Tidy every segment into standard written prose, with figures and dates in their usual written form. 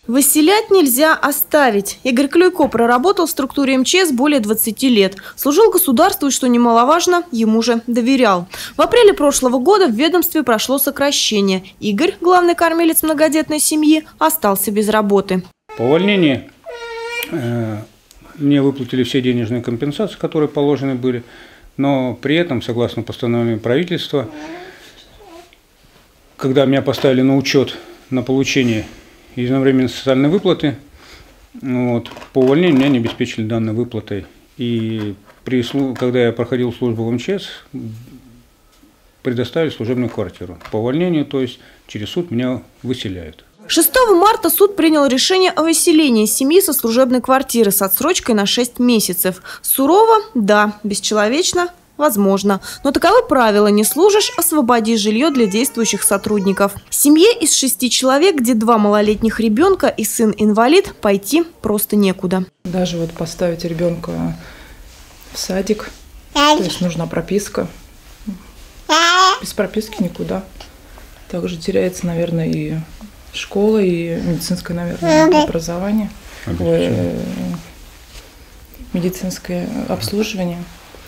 Выселять нельзя оставить. Игорь Клюйко проработал в структуре МЧС более 20 лет. Служил государству и, что немаловажно, ему же доверял. В апреле прошлого года в ведомстве прошло сокращение. Игорь, главный кормилец многодетной семьи, остался без работы. По увольнению мне выплатили все денежные компенсации, которые положены были. Но при этом, согласно постановлению правительства, когда меня поставили на учет на получение единовременной социальной выплаты, по увольнению меня не обеспечили данной выплатой. И когда я проходил службу в МЧС, предоставили служебную квартиру. По увольнению, то есть через суд меня выселяют. 6 марта суд принял решение о выселении семьи со служебной квартиры с отсрочкой на 6 месяцев. Сурово? Да. Бесчеловечно? Возможно. Но таковы правила: не служишь – освободи жилье для действующих сотрудников. Семье из 6 человек, где 2 малолетних ребенка и сын-инвалид, пойти просто некуда. Даже вот поставить ребенка в садик, то есть нужна прописка. Без прописки никуда. Также теряется, наверное, и школа, и медицинское, наверное, образование, медицинское обслуживание.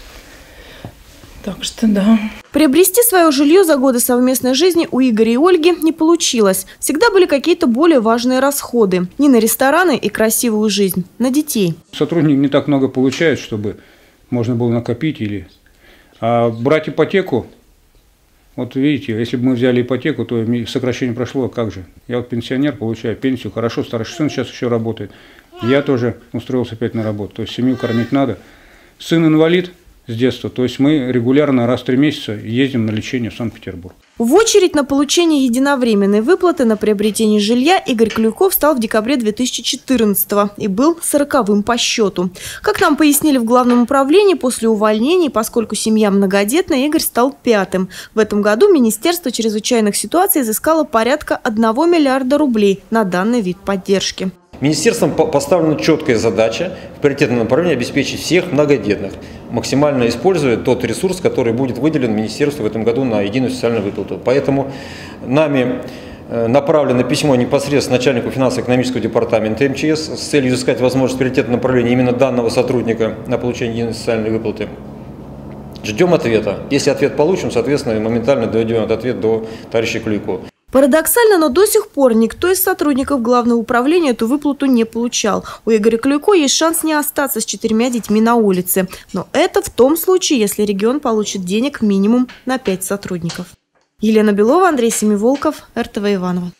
Так что да. Приобрести свое жилье за годы совместной жизни у Игоря и Ольги не получилось. Всегда были какие-то более важные расходы. Не на рестораны и красивую жизнь, на детей. Сотрудник не так много получает, чтобы можно было накопить А брать ипотеку, вот видите, если бы мы взяли ипотеку, то сокращение прошло, а как же? Я вот пенсионер, получаю пенсию, хорошо, старший сын сейчас еще работает. Я тоже устроился опять на работу, то есть семью кормить надо. Сын инвалид с детства, то есть мы регулярно раз в 3 месяца ездим на лечение в Санкт-Петербург. В очередь на получение единовременной выплаты на приобретение жилья Игорь Клюйко встал в декабре 2014-го и был 40-м по счету. Как нам пояснили в Главном управлении, после увольнений, поскольку семья многодетная, Игорь стал 5-м. В этом году Министерство чрезвычайных ситуаций изыскало порядка 1 миллиарда рублей на данный вид поддержки. Министерством поставлена четкая задача в приоритетном направлении обеспечить всех многодетных, максимально используя тот ресурс, который будет выделен Министерству в этом году на единую социальную выплату. Поэтому нами направлено письмо непосредственно начальнику финансово-экономического департамента МЧС с целью изыскать возможность приоритетного направления именно данного сотрудника на получение единой социальной выплаты. Ждем ответа. Если ответ получим, соответственно, моментально доведем этот ответ до товарища Клюйко. Парадоксально, но до сих пор никто из сотрудников Главного управления эту выплату не получал. У Игоря Клюйко есть шанс не остаться с 4 детьми на улице. Но это в том случае, если регион получит денег минимум на 5 сотрудников. Елена Белова, Андрей Семиволков, РТВ Иваново.